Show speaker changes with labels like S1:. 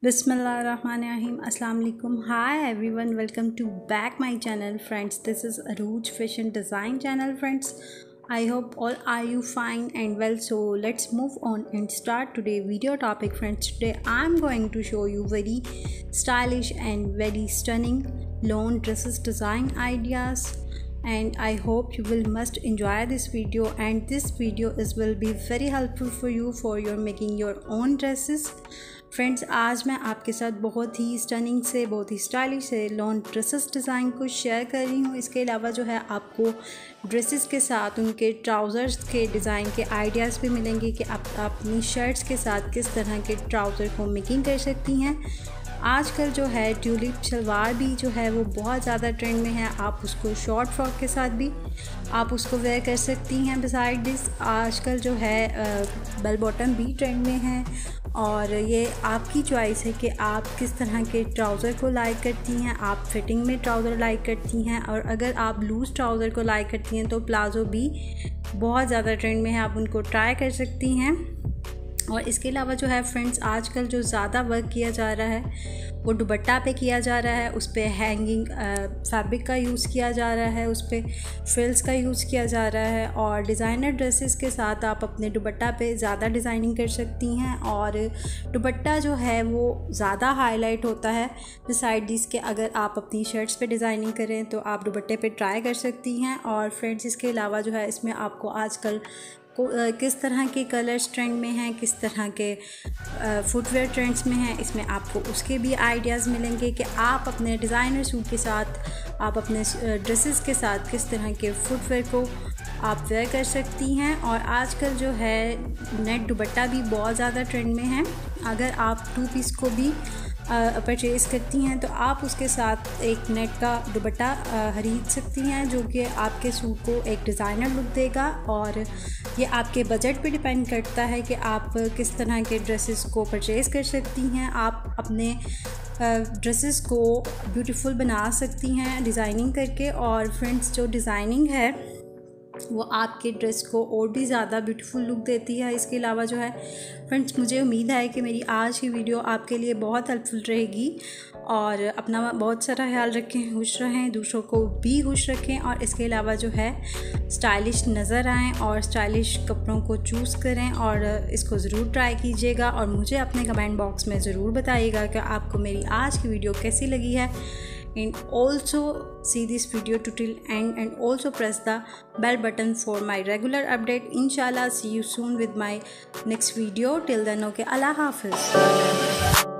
S1: Bismillahirrahmanirrahim. Assalamu alaikum. Hi everyone, welcome to back my channel friends. This is Arooj Fashion Design channel friends. I hope all are you fine and well. So let's move on and start today video topic friends. Today I'm going to show you very stylish and very stunning lawn dresses design ideas, and I hope you will must enjoy this video, and this video will be very helpful for you for your making your own dresses. Friends, आज मैं आपके साथ बहुत ही stunning से बहुत ही stylish से लॉन ड्रेसेस डिज़ाइन को शेयर कर रही हूँ। इसके अलावा जो है आपको ड्रेसेस के साथ उनके ट्राउज़र्स के डिज़ाइन के आइडियाज़ भी मिलेंगे कि आप अपनी शर्ट्स के साथ किस तरह के ट्राउज़र को मेकिंग कर सकती हैं। आजकल जो है ट्यूलिप शलवार भी जो है वो बहुत ज़्यादा ट्रेंड में है। आप उसको शॉर्ट फ्रॉक के साथ भी आप उसको वेयर कर सकती हैं। बिसाइड दिस आजकल जो है बेल बॉटम भी ट्रेंड में है, और ये आपकी चॉइस है कि आप किस तरह के ट्राउज़र को लाइक करती हैं। आप फिटिंग में ट्राउज़र लाइक करती हैं, और अगर आप लूज़ ट्राउज़र को लाइक करती हैं तो प्लाज़ो भी बहुत ज़्यादा ट्रेंड में है, आप उनको ट्राई कर सकती हैं। और इसके अलावा जो है फ्रेंड्स, आजकल जो ज़्यादा वर्क किया जा रहा है वो दुपट्टा पे किया जा रहा है। उस पर हैंगिंग फैब्रिक का यूज़ किया जा रहा है, उस पर फ्रिल्स का यूज़ किया जा रहा है, और डिज़ाइनर ड्रेसेस के साथ आप अपने दुपट्टा पे ज़्यादा डिज़ाइनिंग कर सकती हैं, और दुपट्टा जो है वो ज़्यादा हाईलाइट होता है। बिसाइड दिस के अगर आप अपनी शर्ट्स पे डिज़ाइनिंग करें तो आप दुपट्टे पे ट्राई कर सकती हैं। और फ्रेंड्स, इसके अलावा जो है इसमें आपको आजकल किस तरह के कलर्स ट्रेंड में हैं, किस तरह के फुटवेयर ट्रेंड्स में हैं, इसमें आपको उसके भी आइडियाज़ मिलेंगे कि आप अपने डिज़ाइनर सूट के साथ आप अपने ड्रेसेस के साथ किस तरह के फुटवेयर को आप वेयर कर सकती हैं। और आजकल जो है नेट दुपट्टा भी बहुत ज़्यादा ट्रेंड में है। अगर आप 2 पीस को भी परचेज़ करती हैं तो आप उसके साथ एक नेट का दुपट्टा खरीद सकती हैं, जो कि आपके सूट को एक डिज़ाइनर लुक देगा। और ये आपके बजट पे डिपेंड करता है कि आप किस तरह के ड्रेसेस को परचेज़ कर सकती हैं। आप अपने ड्रेसेस को ब्यूटीफुल बना सकती हैं डिज़ाइनिंग करके, और फ्रेंड्स जो डिज़ाइनिंग है वो आपके ड्रेस को और भी ज़्यादा ब्यूटीफुल लुक देती है। इसके अलावा जो है फ्रेंड्स, मुझे उम्मीद है कि मेरी आज की वीडियो आपके लिए बहुत हेल्पफुल रहेगी, और अपना बहुत सारा ख्याल रखें, खुश रहें, दूसरों को भी खुश रखें, और इसके अलावा जो है स्टाइलिश नज़र आएँ और स्टाइलिश कपड़ों को चूज़ करें, और इसको ज़रूर ट्राई कीजिएगा। और मुझे अपने कमेंट बॉक्स में ज़रूर बताइएगा कि आपको मेरी आज की वीडियो कैसी लगी है। And also see this video to till end, and also press the bell button for my regular update. Inshallah, see you soon with my next video. Till then, okay, Allah Hafiz.